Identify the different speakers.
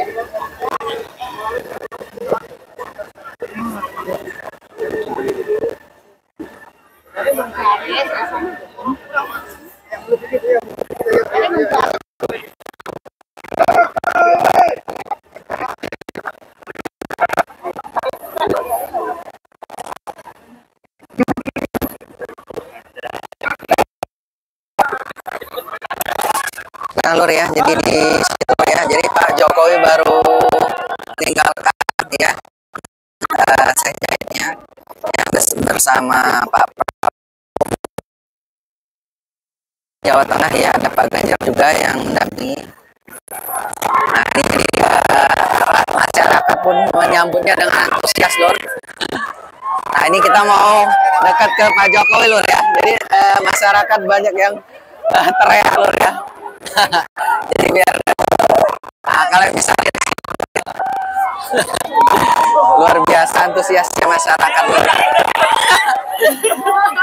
Speaker 1: Lur ya, jadi di situ ya, jadi Pak Jokowi baru meninggalkan ya sekjennya ya, bersama Pak Jawa Tengah ya, ada Pak Ganjar juga yang mendampingi. Nah ini jadi masyarakat pun menyambutnya dengan antusias Lur. Nah ini kita mau dekat ke Pak Jokowi Lur ya, jadi masyarakat banyak yang teriak Lur ya. Jadi biar kalian bisa lihat luar biasa antusiasnya masyarakat Lur.